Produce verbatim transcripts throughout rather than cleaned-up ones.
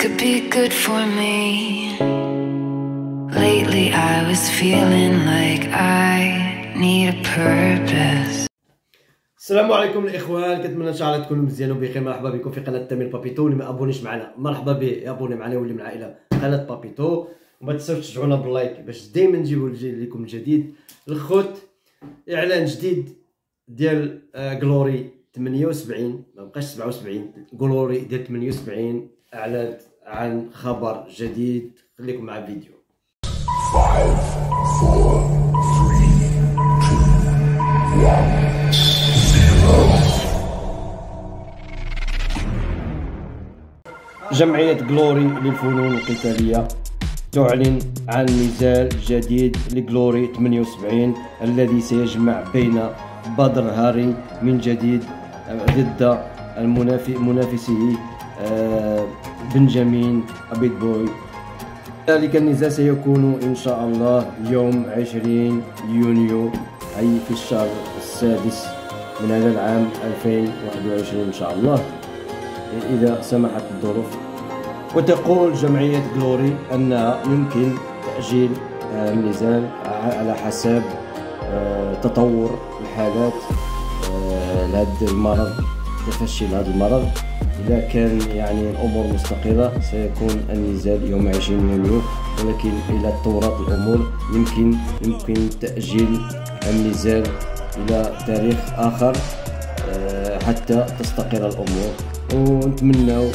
could be good for me. Lately I was feeling like I need a purpose. السلام عليكم الاخوان، كنتمنى ان شاء الله تكونوا مزيان وبخير. مرحبا بكم في قناه تامر بابيتو. اللي ما ابونيش معنا مرحبا به يابوني معنا واللي من العائله قناه بابيتو، وما تنساوش تشجعونا باللايك باش دائما نجيبوا لكم الجديد. الخوت اعلان جديد ديال غلوري ثمانية وسبعين، ما بقاش سبعة وسبعين، غلوري ديال ثمانية وسبعين اعلنت عن خبر جديد. خليكم مع الفيديو. five four three two one. جمعية غلوري للفنون القتالية تعلن عن نزال جديد لغلوري ثمانية وسبعين الذي سيجمع بين بدر هاري من جديد ضد منافسه بنجامين أبيض بوي. ذلك النزال سيكون إن شاء الله يوم عشرين يونيو، أي في الشهر السادس من هذا العام ألفين وواحد وعشرين إن شاء الله إذا سمحت الظروف. وتقول جمعية غلوري أنها يمكن تأجيل النزال على حسب تطور الحالات لهذا المرض، تفشي هذا المرض. إذا كان يعني الأمور مستقرة سيكون النزال يوم عشرين يونيو، ولكن إذا تطورت الأمور يمكن يمكن تأجيل النزال إلى تاريخ آخر حتى تستقر الأمور. ونتمنوا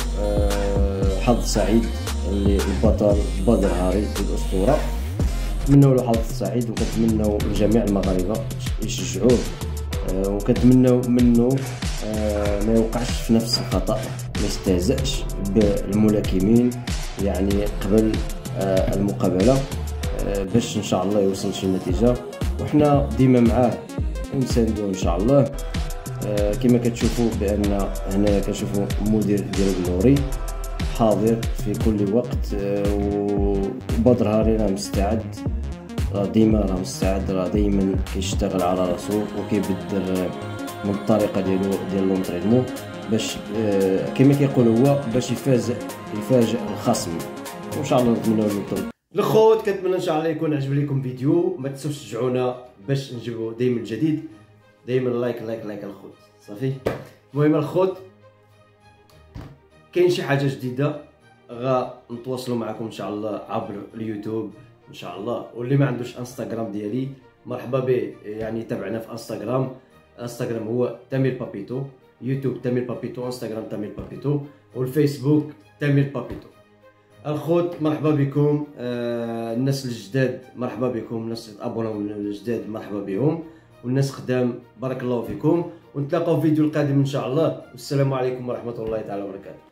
حظ سعيد للبطل بدر هاري الأسطورة، نتمنوا له حظ سعيد، وكنتمنوا جميع المغاربة يشجعوه، وكنتمنوا منه ما يوقعش في نفس الخطأ، ما يستهزأش بالملاكمين يعني قبل المقابلة، باش إن شاء الله يوصل شي نتيجة. وحنا ديما معاه ونساندوه إن شاء الله. آه كما كتشوفوا بان هنا كنشوفوا المدير ديال غلوري حاضر في كل وقت، آه وبدر هاري راه مستعد، راه ديما راه مستعد، راه دايما كيشتغل على راسو وكيبدل من الطريقه ديالو ديال لونطرينمون باش آه كما كيقول هو باش يفاز يفاجئ الخصم. وان شاء الله نتمنوا له التوفيق. الخوت كنتمنى ان شاء الله يكون عجب لكم فيديو، ما تنسوش تشجعونا باش نجيبوا دائما جديد، دائما لايك لايك لايك الخوت صافي. المهم الخوت كاين شي حاجه جديده غنتواصلوا معكم ان شاء الله عبر اليوتيوب ان شاء الله. واللي ما عندوش انستغرام ديالي مرحبا به، يعني تابعنا في انستغرام. انستغرام هو تامر بابيتو، يوتيوب تامر بابيتو، انستغرام تامر بابيتو، والفيسبوك تامر بابيتو. الخوت مرحبا بكم. آه الناس الجداد مرحبا بكم، الناس ابوناو الجداد مرحبا بهم، والناس قدام بارك الله فيكم. ونتلاقاو في الفيديو القادم ان شاء الله، والسلام عليكم ورحمه الله تعالى وبركاته.